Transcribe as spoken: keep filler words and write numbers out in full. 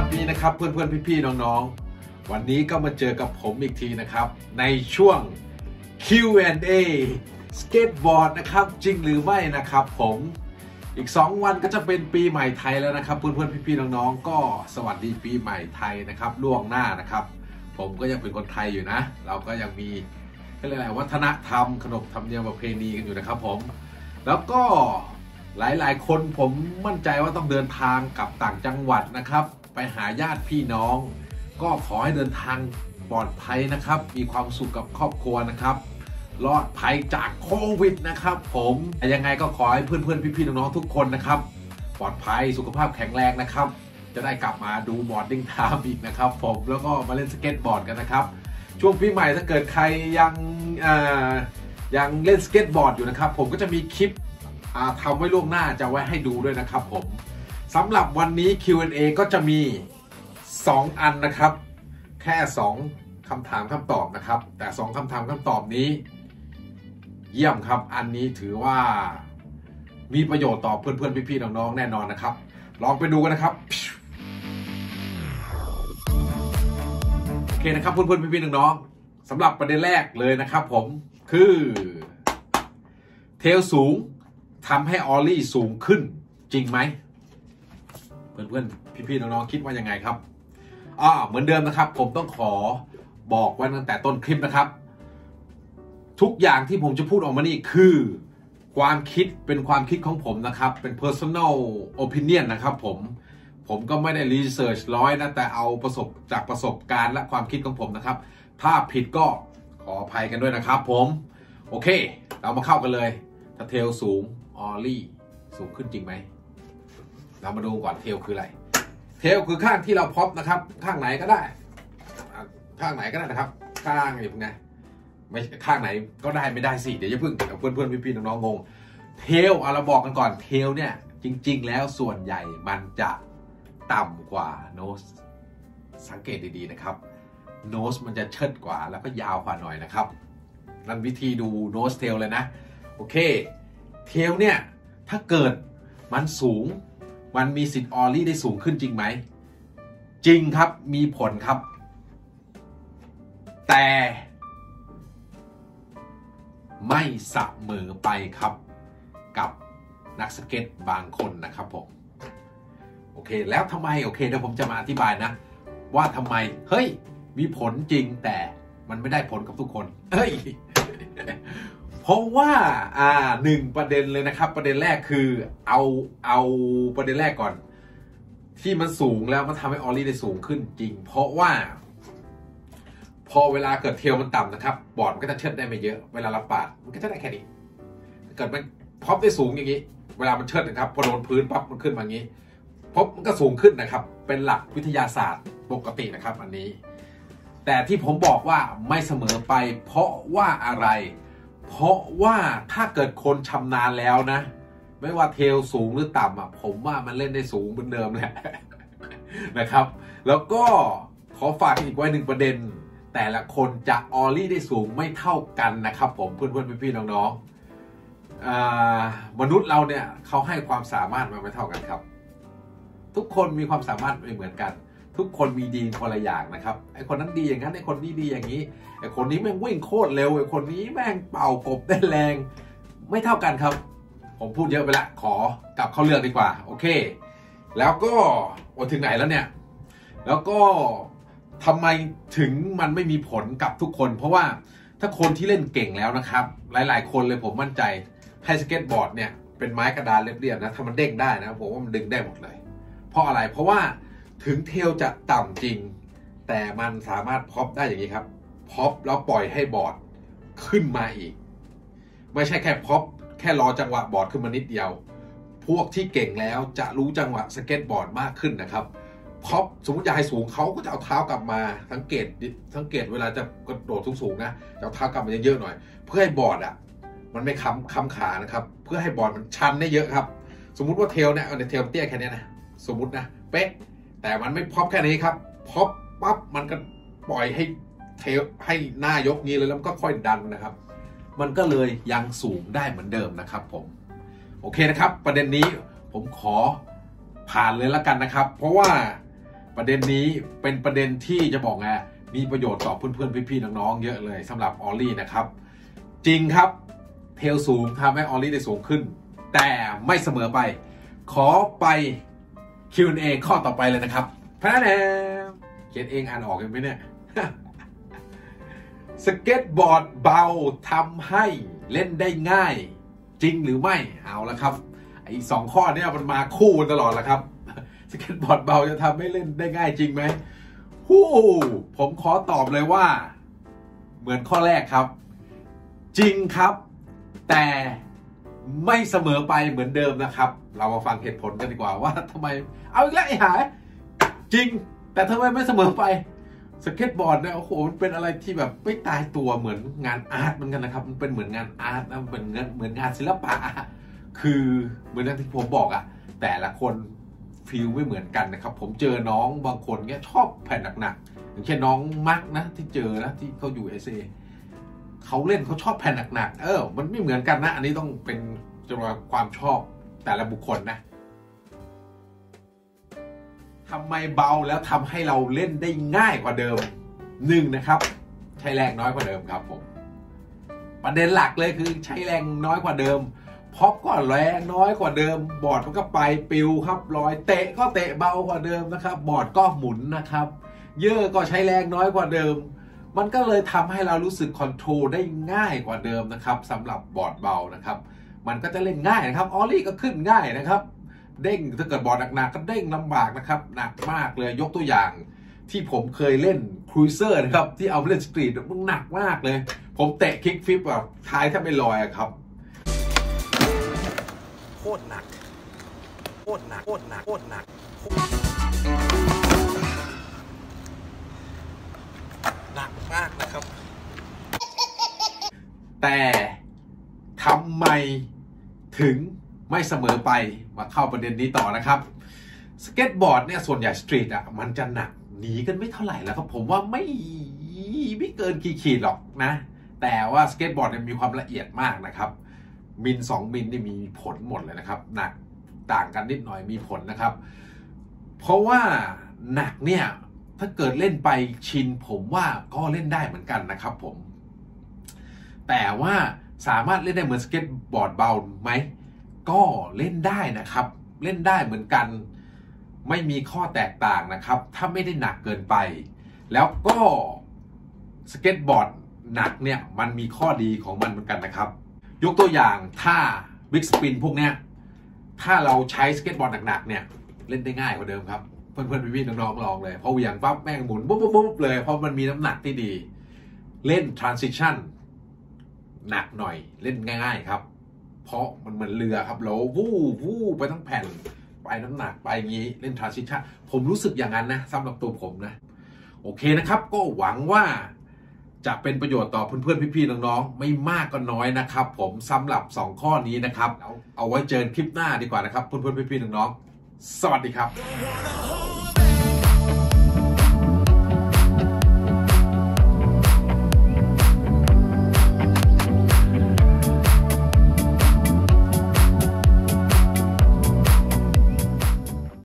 นี้นะครับเพื่อนๆพี่ๆน้องๆวันนี้ก็มาเจอกับผมอีกทีนะครับในช่วง คิว แอนด์ เอ สเก็ตบอร์ดนะครับจริงหรือไม่นะครับผมอีกสองวันก็จะเป็นปีใหม่ไทยแล้วนะครับเพื่อนๆพี่ๆน้องๆก็สวัสดีปีใหม่ไทยนะครับล่วงหน้านะครับผมก็ยังเป็นคนไทยอยู่นะเราก็ยังมีอะไรวัฒนธรรมขนบธรรมเนียมประเพณีกันอยู่นะครับผมแล้วก็หลายๆคนผมมั่นใจว่าต้องเดินทางกลับต่างจังหวัดนะครับไปหาญาติพี่น้องก็ขอให้เดินทางปลอดภัยนะครับมีความสุขกับครอบครัวนะครับรอดภัยจากโควิดนะครับผมยังไงก็ขอให้เพื่อนๆพี่ๆน้องๆทุกคนนะครับปลอดภัยสุขภาพแข็งแรงนะครับจะได้กลับมาดูบอร์ดดิ้งไทม์อีกนะครับผมแล้วก็มาเล่นสเก็ตบอร์ดกันนะครับช่วงปีใหม่ถ้าเกิดใครยังยังเล่นสเก็ตบอร์ดอยู่นะครับผมก็จะมีคลิปทำไว้ล่วงหน้าจะไว้ให้ดูด้วยนะครับผมสำหรับวันนี้ คิว แอนด์ เอ ก็จะมีสองอันนะครับแค่สองคำถามคำตอบนะครับแต่สองคำถามคำตอบนี้เยี่ยมครับอันนี้ถือว่ามีประโยชน์ต่อเพื่อนๆพี่ๆน้องๆแน่นอนนะครับลองไปดูกันนะครับโอเคนะครับเพื่อนๆพี่ๆน้องๆสำหรับประเด็นแรกเลยนะครับผมคือเทลสูงทำให้ออลลี่สูงขึ้นจริงไหมเพื่อนๆพี่ๆน้องๆคิดว่ายังไงครับอ่าเหมือนเดิมนะครับผมต้องขอบอกไว้ตั้งแต่ต้นคลิปนะครับทุกอย่างที่ผมจะพูดออกมานี่คือความคิดเป็นความคิดของผมนะครับเป็น personal opinion นะครับผมผมก็ไม่ได้ research ร้อยนะแต่เอาประสบจากประสบการณ์และความคิดของผมนะครับถ้าผิดก็ขออภัยกันด้วยนะครับผมโอเคเรามาเข้ากันเลยถ้าเทลสูงออลลี่สูงขึ้นจริงไหมเรามาดูก่อนเทลคืออะไรเทลคือข้างที่เราพ็อปนะครับข้างไหนก็ได้ข้างไหนก็ได้นะครับข้างอย่างไงไม่ข้างไหนก็ได้ไม่ได้สิเดี๋ยวจะพึ่งเดี๋ยวเพื่อนๆพี่ๆน้องๆงงเทลเอาเราบอกกันก่อนเทลเนี่ยจริงๆแล้วส่วนใหญ่มันจะต่ำกว่าโนสสังเกตดีๆนะครับโนสมันจะเชิดกว่าแล้วก็ยาวกว่าหน่อยนะครับนั่นวิธีดูโนสเทลเลยนะโอเคเทลเนี่ยถ้าเกิดมันสูงมันมีสิทธิ์ออลลี่ได้สูงขึ้นจริงไหมจริงครับมีผลครับแต่ไม่เสมอไปครับกับนักสเก็ตบางคนนะครับผมโอเคแล้วทำไมโอเคเดี๋ยวผมจะมาอธิบายนะว่าทำไมเฮ้ยมีผลจริงแต่มันไม่ได้ผลกับทุกคนเฮ้ยเพราะว่าอ่าหนึ่งประเด็นเลยนะครับประเด็นแรกคือเอาเอาประเด็นแรกก่อนที่มันสูงแล้วมันทำให้ออลลี่ได้สูงขึ้นจริงเพราะว่าพอเวลาเกิดเทลมันต่ำนะครับบอร์ดมันก็จะเชิดได้ไม่เยอะเวลาเราปาดมันก็จะได้แค่นี้เกิดมันพ็อปได้สูงอย่างนี้เวลามันเชิดนะครับพอโดนพื้นปั๊บมันขึ้นมาอย่างนี้พ็อปมันก็สูงขึ้นนะครับเป็นหลักวิทยาศาสตร์ปกตินะครับอันนี้แต่ที่ผมบอกว่าไม่เสมอไปเพราะว่าอะไรเพราะว่าถ้าเกิดคนชำนาญแล้วนะไม่ว่าเทลสูงหรือต่ำอ่ะผมว่ามันเล่นได้สูงเหมือนเดิมแหละนะครับแล้วก็ขอฝากอีกไว้หนึ่งประเด็นแต่ละคนจะออลลี่ได้สูงไม่เท่ากันนะครับผมเพื่อนๆพี่ๆน้องๆมนุษย์เราเนี่ยเขาให้ความสามารถมาไม่เท่ากันครับทุกคนมีความสามารถไม่เหมือนกันทุกคนมีดีคนละอย่างนะครับไอคนนั้นดีอย่างนั้นไอคนนี้ดีอย่างนี้ไอคนนี้แม่งวิ่งโคตรเร็วไอคนนี้แม่งเป่ากบได้แรงไม่เท่ากันครับผมพูดเยอะไปละขอกลับเข้าเรื่องดีกว่าโอเคแล้วก็โอ้ถึงไหนแล้วเนี่ยแล้วก็ทำไมถึงมันไม่มีผลกับทุกคนเพราะว่าถ้าคนที่เล่นเก่งแล้วนะครับหลายๆคนเลยผมมั่นใจให้สเก็ตบอร์ดเนี่ยเป็นไม้กระดานเรียบๆนะถ้ามันเด้งได้นะผมว่ามันดึงได้หมดเลยเพราะอะไรเพราะว่าถึงเทลจะต่ำจริงแต่มันสามารถพ็อปได้อย่างนี้ครับพ็อปแล้วปล่อยให้บอร์ดขึ้นมาอีกไม่ใช่แค่พ็อปแค่รอจังหวะบอร์ดขึ้นมานิดเดียวพวกที่เก่งแล้วจะรู้จังหวะสเก็ตบอร์ดมากขึ้นนะครับพ็อปสมมติอยากให้สูงเขาก็จะเอาเท้ากลับมาสังเกตสังเกตเวลาจะกระโดดสูงๆนะจะเอาเท้ากลับมาเยอะๆหน่อยเพื่อให้บอร์ดอ่ะมันไม่ค้ำค้ำขานะครับเพื่อให้บอร์ดมันชันได้เยอะครับสมมุติว่าเทลเนี่ยเอาเทลเตี้ยแค่นี้นะสมมุตินะเป๊ะแต่มันไม่พ็อปแค่นี้ครับพ็อปปั๊บมันก็ปล่อยให้เทลให้หน้ายกนี้เลยแล้วก็ค่อยดันนะครับมันก็เลยยังสูงได้เหมือนเดิมนะครับผมโอเคนะครับประเด็นนี้ผมขอผ่านเลยละกันนะครับเพราะว่าประเด็นนี้เป็นประเด็นที่จะบอกไงมีประโยชน์ต่อเพื่อนๆพี่ๆน้องๆเยอะเลยสำหรับออลลี่นะครับจริงครับเทลสูงทำให้ออลลี่ได้สูงขึ้นแต่ไม่เสมอไปขอไป คิว แอนด์ เอ ข้อต่อไปเลยนะครับพระแนมเขียนเองอ่านออกกันไหมเนี่ยสเก็ตบอร์ดเบาทำให้เล่นได้ง่ายจริงหรือไม่เอาละครับไอ้สองข้อนี้มันมาคู่ตลอดละครับสเก็ตบอร์ดเบาจะทำให้เล่นได้ง่ายจริงไหมฮู้ผมขอตอบเลยว่าเหมือนข้อแรกครับจริงครับแต่ไม่เสมอไปเหมือนเดิมนะครับเรามาฟังเหตุผลกันดีกว่าว่าทำไมเอาอีกแล้วไอ้หายจริงแต่ทำไมไม่เสมอไปสเก็ตบอร์ดเนี่ยโอ้โหมันเป็นอะไรที่แบบไม่ตายตัวเหมือนงานอาร์ตเหมือนกันนะครับมันเป็นเหมือนงานอาร์ตนะเป็นเหมือนงานศิลปะคือเหมือนที่ผมบอกอะแต่ละคนฟีลไม่เหมือนกันนะครับผมเจอน้องบางคนเนี่ยชอบแผ่นหนักๆอย่างเช่นน้องมาร์กนะที่เจอนะที่เขาอยู่เอเซเขาเล่นเขาชอบแผ่นหนักๆเออมันไม่เหมือนกันนะอันนี้ต้องเป็นจำนวนความชอบแต่ละบุคคลนะทำไมเบาแล้วทำให้เราเล่นได้ง่ายกว่าเดิมหนึ่งนะครับใช้แรงน้อยกว่าเดิมครับผมประเด็นหลักเลยคือใช้แรงน้อยกว่าเดิมพ็อปก็แรงน้อยกว่าเดิมบอร์ดมันก็ไปปิวครับลอยเตะก็เตะเบากว่าเดิมนะครับบอร์ดก็หมุนนะครับเยอะก็ใช้แรงน้อยกว่าเดิมมันก็เลยทำให้เรารู้สึกคอนโทรลได้ง่ายกว่าเดิมนะครับสำหรับบอร์ดเบานะครับมันก็จะเล่นง่ายนะครับออลลี่ก็ขึ้นง่ายนะครับเด้งถ้าเกิดบอร์ดหนักๆก็เด้งลำบากนะครับหนักมากเลยยกตัวอย่างที่ผมเคยเล่นครูเซอร์นะครับที่เอาเล่นสตรีทมันหนักมากเลยผมเตะคิกฟลิปแบบท้ายถ้าไม่ลอยครับโคตรหนักโคตรหนักโคตรหนักโคตรหนักหนักมากนะครับแต่ทำไมถึงไม่เสมอไปมาเข้าประเด็นนี้ต่อนะครับสเก็ตบอร์ดเนี่ยส่วนใหญ่สตรีทอ่ะมันจะหนักหนีกันไม่เท่าไหร่แล้วครับผมว่าไม่ไม่เกินกี่ขีดหรอกนะแต่ว่าสเก็ตบอร์ดเนี่ยมีความละเอียดมากนะครับมิลสองมิลนี่มีผลหมดเลยนะครับหนักต่างกันนิดหน่อยมีผลนะครับเพราะว่าหนักเนี่ยถ้าเกิดเล่นไปชินผมว่าก็เล่นได้เหมือนกันนะครับผมแต่ว่าสามารถเล่นได้เหมือนสเก็ตบอร์ดเบาไหมก็เล่นได้นะครับเล่นได้เหมือนกันไม่มีข้อแตกต่างนะครับถ้าไม่ได้หนักเกินไปแล้วก็สเก็ตบอร์ดหนักเนี่ยมันมีข้อดีของมันเหมือนกันนะครับยกตัวอย่างถ้าบิ๊กสปินพวกเนี้ยถ้าเราใช้สเก็ตบอร์ดหนักๆเนี่ยเล่นได้ง่ายกว่าเดิมครับเพื่อนๆพี่ๆน้องๆลองเลยพอเหวี่ยงปั๊บแม่งหมุนปุ๊บปุ๊บเลยเพราะมันมีน้ำหนักที่ดีเล่น transition หนักหน่อยเล่นง่ายๆครับเพราะมันเหมือนเรือครับแล้ววู้วู้ไปทั้งแผ่นไปน้ำหนักไปงี้เล่น transition ผมรู้สึกอย่างนั้นนะสำหรับตัวผมนะโอเคนะครับก็หวังว่าจะเป็นประโยชน์ต่อเพื่อนๆพี่ๆน้องๆไม่มากก็น้อยนะครับผมสำหรับสองข้อนี้นะครับเอาไว้เจอคลิปหน้าดีกว่านะครับเพื่อนๆพี่ๆน้องๆสวัสดีครับ